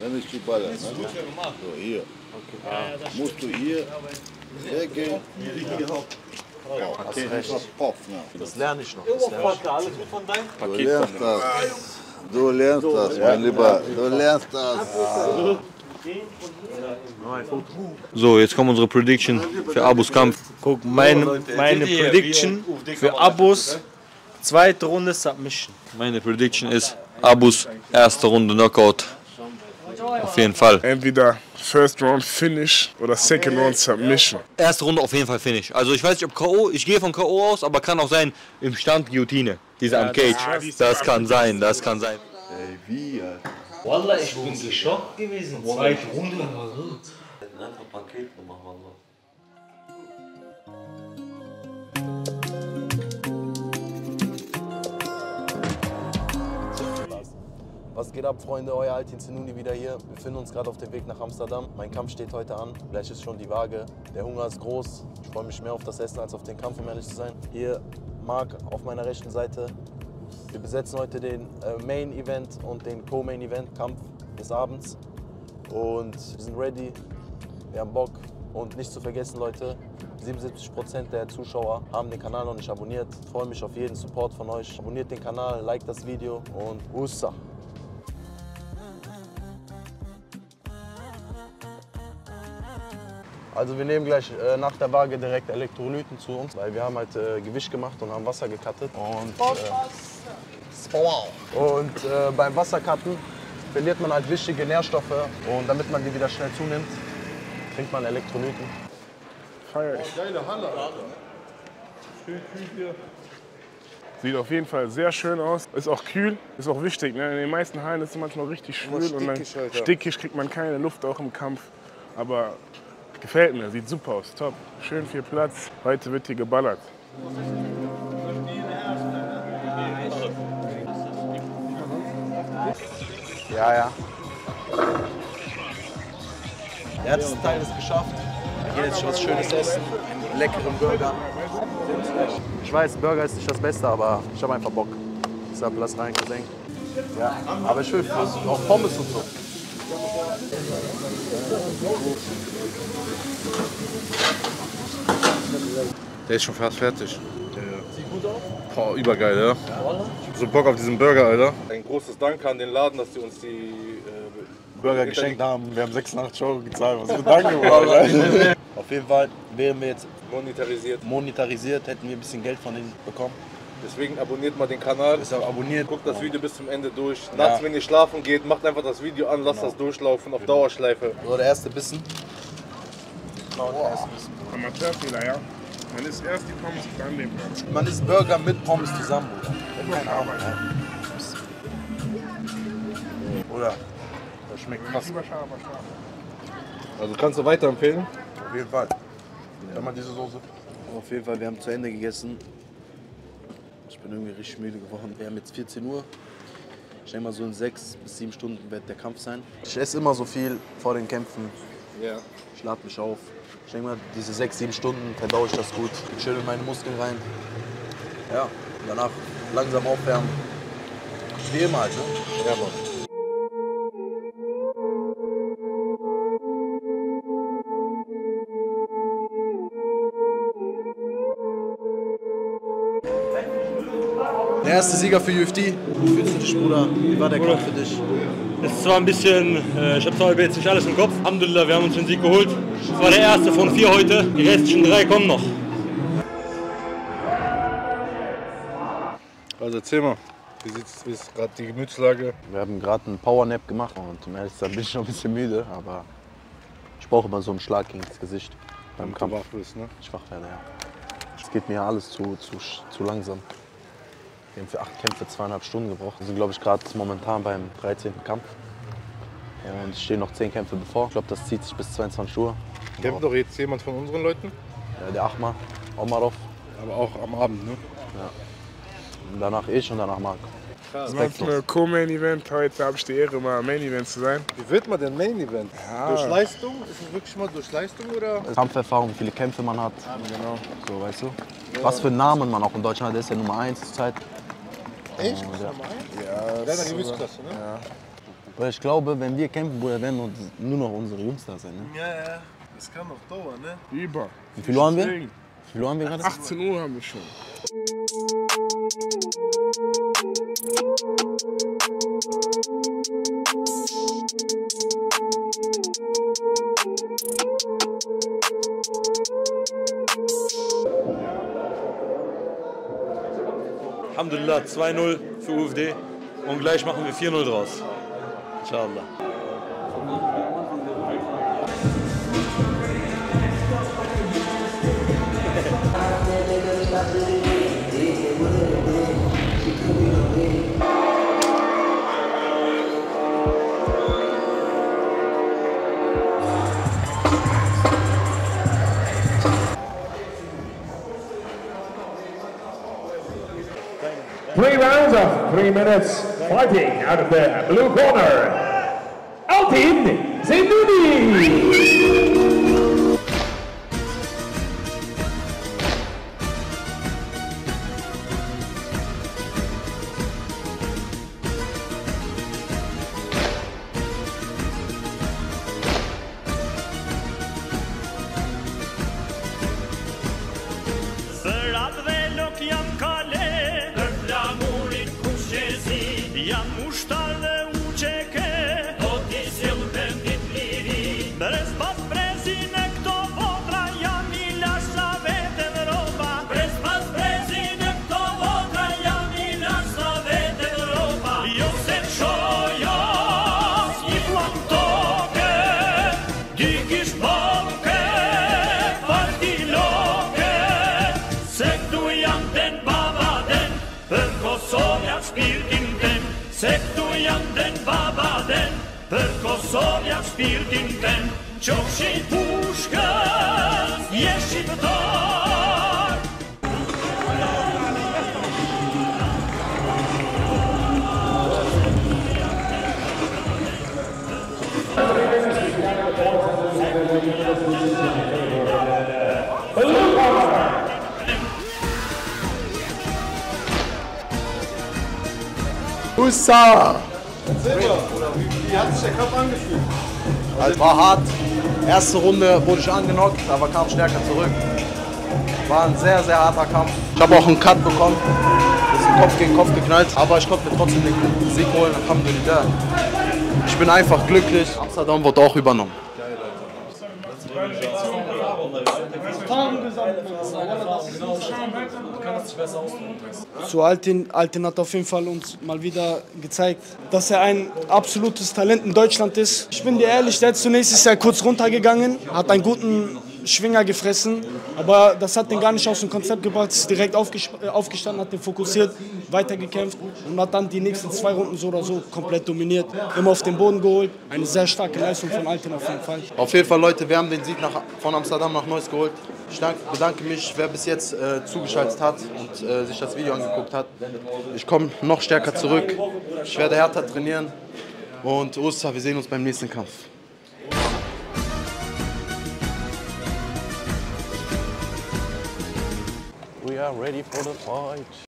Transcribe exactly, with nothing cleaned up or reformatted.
Wenn ich die Baller, ne? So, hier. Okay. Ah, musst du hier weggehen. Hier hoch. Oh, hast recht. Das lerne ich noch. Das lerne ich. Du lernst das. Du lernst das, mein Lieber. Du lernst das. Ja. So, jetzt kommt unsere Prediction für Abus Kampf. Guck, meine, meine Prediction für Abus, zweite Runde Submission. Meine Prediction ist Abus erste Runde Knockout. Auf jeden Fall. Entweder First Round Finish oder Second Round Submission. Erste Runde auf jeden Fall Finish. Also ich weiß nicht ob K O, ich gehe von K O aus, aber kann auch sein im Stand Guillotine. Diese am Cage. Das kann sein, das kann sein. Ey, wie? Wallah, ich bin geschockt gewesen. Zweite Runde. Einfach Paket gemacht, Wallah. Was geht ab, Freunde? Euer Altin Zenuni wieder hier. Wir befinden uns gerade auf dem Weg nach Amsterdam. Mein Kampf steht heute an. Gleich ist schon die Waage. Der Hunger ist groß. Ich freue mich mehr auf das Essen als auf den Kampf, um ehrlich zu sein. Hier Marc auf meiner rechten Seite. Wir besetzen heute den äh, Main Event und den Co-Main Event Kampf des Abends. Und wir sind ready. Wir haben Bock. Und nicht zu vergessen, Leute, siebenundsiebzig Prozent der Zuschauer haben den Kanal noch nicht abonniert. Ich freue mich auf jeden Support von euch. Abonniert den Kanal, liked das Video und Ussa! Also wir nehmen gleich äh, nach der Waage direkt Elektrolyten zu uns, weil wir haben halt äh, Gewicht gemacht und haben Wasser gecuttet. Und, äh, und äh, beim Wassercutten verliert man halt wichtige Nährstoffe und damit man die wieder schnell zunimmt, trinkt man Elektrolyten. Feier ich. Geile Halle, Alter. Schön kühl hier. Sieht auf jeden Fall sehr schön aus. Ist auch kühl, ist auch wichtig. Ne? In den meisten Hallen ist es manchmal richtig schwül und dann stickig, kriegt man keine Luft auch im Kampf. Aber gefällt mir, sieht super aus, top. Schön viel Platz. Heute wird hier geballert. Ja, ja. Der erste Teil ist geschafft. Wir gehen jetzt was Schönes essen, einen leckeren Burger. Ich weiß, Burger ist nicht das Beste, aber ich habe einfach Bock. Deshalb lass rein, Cousin. Ja, aber ich will auch Pommes und so. Der ist schon fast fertig. Sieht gut aus? Boah, übergeil, ja. So Bock auf diesen Burger, Alter. Ein großes Dank an den Laden, dass sie uns die äh, Burger geschenkt haben. Wir haben sechsundachtzig Euro gezahlt. Was für Danke, Mann. Auf jeden Fall wären wir jetzt monetarisiert. monetarisiert, hätten wir ein bisschen Geld von ihnen bekommen. Deswegen abonniert mal den Kanal. Ist auch abonniert. Guckt das Video bis zum Ende durch. Nachts, ja. Wenn ihr schlafen geht, macht einfach das Video an, lasst genau. das durchlaufen auf Dauerschleife. So, der erste Bissen. Genau, der erste Bissen. Amateurfehler, ja. Man isst erst die Pommes, dann den Burger. Man isst Burger mit Pommes zusammen, oder? Keine Ahnung. Oder? Das schmeckt krass. Also kannst du weiterempfehlen? Auf jeden Fall. Wenn man diese Soße. Auf jeden Fall, wir haben zu Ende gegessen. Ich bin irgendwie richtig müde geworden. Wir haben jetzt vierzehn Uhr. Ich denke mal, so in sechs bis sieben Stunden wird der Kampf sein. Ich esse immer so viel vor den Kämpfen. Ja. Ich lade mich auf. Ich denke mal, diese sechs, sieben Stunden verdaue ich das gut. Ich chill in meine Muskeln rein. Ja, danach langsam aufwärmen. Wie immer halt, ne? Ja, Mann. Der erste Sieger für U F D. Wie fühlst du dich, Bruder? Wie war der Kampf für dich? Es ist zwar ein bisschen, äh, ich habe zwar jetzt nicht alles im Kopf. Alhamdulillah, wir haben uns den Sieg geholt. Es war der erste von vier heute. Die restlichen drei kommen noch. Also erzähl mal, wie sieht's, wie ist gerade die Gemütslage? Wir haben gerade einen Powernap gemacht und um ehrlich zu sein bin ich noch ein bisschen müde, aber ich brauche immer so einen Schlag gegen das Gesicht beim Kampf. Du wach bist, ne? Ich wach werde, ja. Es geht mir alles zu, zu, zu langsam. Wir haben für acht Kämpfe zweieinhalb Stunden gebraucht. Wir sind, glaube ich, gerade momentan beim dreizehnten Kampf. Ja, und es stehen noch zehn Kämpfe bevor. Ich glaube, das zieht sich bis zweiundzwanzig Uhr. Kämpft doch jetzt jemand von unseren Leuten? Ja, der Ahmad, Omarov. Aber auch am Abend, ne? Ja. Und danach ich und danach Marc. Ansonsten ein Co-Main-Event. Heute habe ich die Ehre, mal Main-Event zu sein. Wie wird man denn Main-Event? Ja. Durch Leistung? Ist es wirklich mal durch Leistung, oder? Kampferfahrung, wie viele Kämpfe man hat. Ja, genau. So, weißt du? Ja. Was für einen Namen man auch in Deutschland hat, der ist ja Nummer eins zur Zeit. Echt? Oh, ja. Ja, das ist eine Gewichtsklasse, ne? Ja. Weil ich glaube, wenn wir kämpfen, Bruder, werden uns nur noch unsere Jungs da sein. Ne? Ja, ja. Das kann noch dauern, ne? Über. Wie viel Uhr haben wir? Wie viel Uhr haben wir gerade? achtzehn Uhr haben wir schon. Alhamdulillah, zwei null für U F D und gleich machen wir vier null draus. Inshallah. Three rounds of three minutes fighting out of the blue corner, Altin Zendouni. Kosovia spielt in den Čoši puška ješi vdor. Ussa! Wie hat sich der Kampf angefühlt? Also war hart. Erste Runde wurde ich angenockt, aber kam stärker zurück. War ein sehr, sehr harter Kampf. Ich habe auch einen Cut bekommen. Bisschen Kopf gegen Kopf geknallt. Aber ich konnte mir trotzdem den Sieg holen. Alhamdulillah. Ich bin einfach glücklich. Amsterdam wird auch übernommen. Zu Altin, Altin hat auf jeden Fall uns mal wieder gezeigt, dass er ein absolutes Talent in Deutschland ist. Ich bin dir ehrlich, der ist zunächst ist er kurz runtergegangen, hat einen guten Schwinger gefressen, aber das hat den gar nicht aus dem Konzept gebracht, ist direkt aufgestanden, hat den fokussiert, weitergekämpft und hat dann die nächsten zwei Runden so oder so komplett dominiert, immer auf den Boden geholt. Eine sehr starke Leistung von Altin auf jeden Fall. Auf jeden Fall, Leute, wir haben den Sieg nach, von Amsterdam nach Neuss geholt. Ich danke, bedanke mich, wer bis jetzt äh, zugeschaltet hat und äh, sich das Video angeguckt hat. Ich komme noch stärker zurück, ich werde härter trainieren und Ussa, wir sehen uns beim nächsten Kampf. We are ready for the fight.